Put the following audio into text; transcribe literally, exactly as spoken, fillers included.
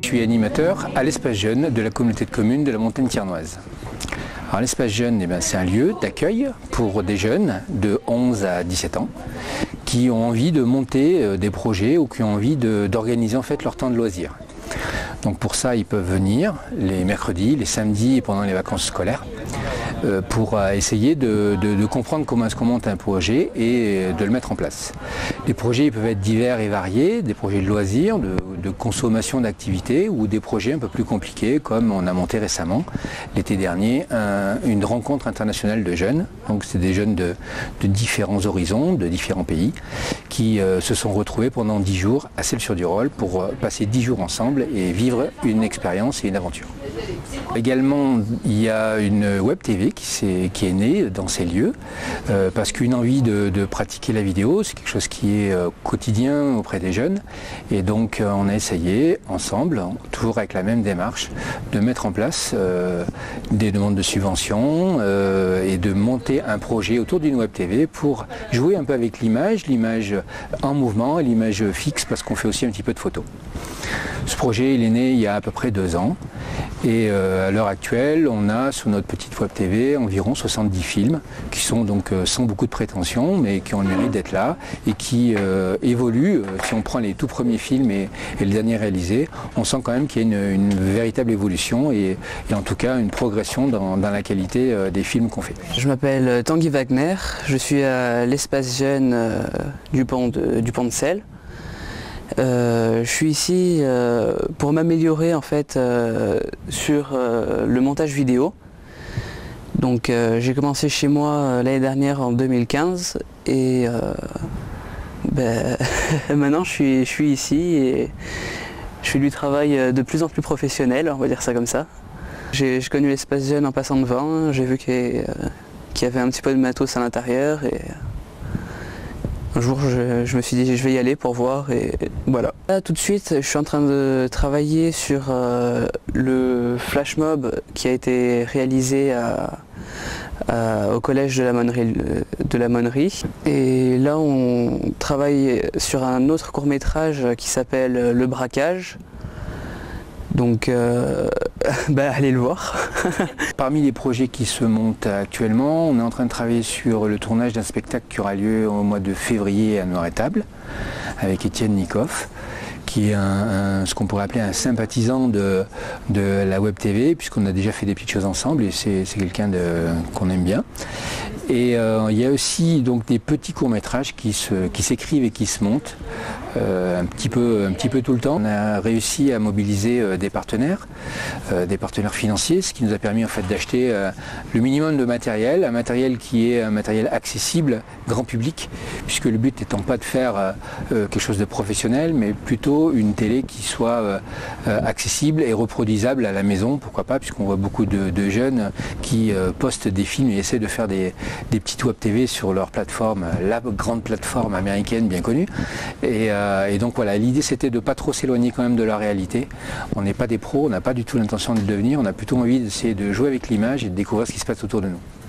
suis animateur à l'espace jeune de la communauté de communes de la Montagne Tiernoise. Alors l'espace jeune, eh bien, c'est un lieu d'accueil pour des jeunes de onze à dix-sept ans qui ont envie de monter des projets ou qui ont envie d'organiser en fait leur temps de loisirs. Donc pour ça, ils peuvent venir les mercredis, les samedis et pendant les vacances scolaires euh, pour euh, essayer de, de, de comprendre comment est-ce qu'on monte un projet et de le mettre en place. Les projets ils peuvent être divers et variés, des projets de loisirs, de, de consommation d'activités ou des projets un peu plus compliqués comme on a monté récemment l'été dernier un, une rencontre internationale de jeunes. Donc c'est des jeunes de, de différents horizons, de différents pays qui euh, se sont retrouvés pendant dix jours à Celles-sur-Durolle pour euh, passer dix jours ensemble et vivre une expérience et une aventure. Également, il y a une web T V qui, est, qui est née dans ces lieux euh, parce qu'une envie de, de pratiquer la vidéo, c'est quelque chose qui est euh, quotidien auprès des jeunes et donc euh, on a essayé ensemble, toujours avec la même démarche, de mettre en place euh, des demandes de subventions euh, et de monter un projet autour d'une web T V pour jouer un peu avec l'image, l'image en mouvement et l'image fixe parce qu'on fait aussi un petit peu de photos. Ce projet il est né il y a à peu près deux ans et euh, à l'heure actuelle on a sur notre petite web T V environ soixante-dix films qui sont donc euh, sans beaucoup de prétention mais qui ont le mérite d'être là et qui euh, évoluent. Si on prend les tout premiers films et, et le dernier réalisé, on sent quand même qu'il y a une, une véritable évolution et, et en tout cas une progression dans, dans la qualité euh, des films qu'on fait. Je m'appelle Tanguy Wagner, je suis à l'espace jeune euh, du pont de, du pont de Celles. Euh, je suis ici euh, pour m'améliorer en fait euh, sur euh, le montage vidéo. Donc euh, j'ai commencé chez moi euh, l'année dernière en deux mille quinze et euh, ben, maintenant je suis, je suis ici et je fais du travail de plus en plus professionnel, on va dire ça comme ça. J'ai connu l'espace jeune en passant devant, j'ai vu qu'il euh, qu'il y avait un petit peu de matos à l'intérieur et un jour, je, je me suis dit je vais y aller pour voir et voilà. Là, tout de suite, je suis en train de travailler sur euh, le flash mob qui a été réalisé à, à, au collège de la Monnerie, de la Monnerie. Et là, on travaille sur un autre court-métrage qui s'appelle Le Braquage. Donc, euh, bah, allez le voir. Parmi les projets qui se montent actuellement, on est en train de travailler sur le tournage d'un spectacle qui aura lieu au mois de février à Noir-Étable, avec Étienne Nikoff, qui est un, un, ce qu'on pourrait appeler un sympathisant de, de la web T V, puisqu'on a déjà fait des petites choses ensemble et c'est quelqu'un qu'on aime bien. Et euh, il y a aussi donc des petits courts-métrages qui se, qui s'écrivent et qui se montent euh, un petit peu, un petit peu tout le temps. On a réussi à mobiliser euh, des partenaires, euh, des partenaires financiers, ce qui nous a permis en fait d'acheter euh, le minimum de matériel, un matériel qui est un matériel accessible, grand public, puisque le but n'étant pas de faire euh, quelque chose de professionnel, mais plutôt une télé qui soit euh, accessible et reproduisable à la maison, pourquoi pas, puisqu'on voit beaucoup de, de jeunes qui euh, postent des films et essaient de faire des des petites web T V sur leur plateforme, la grande plateforme américaine bien connue. Et, euh, et donc voilà, l'idée c'était de ne pas trop s'éloigner quand même de la réalité. On n'est pas des pros, on n'a pas du tout l'intention de le devenir, on a plutôt envie d'essayer de jouer avec l'image et de découvrir ce qui se passe autour de nous.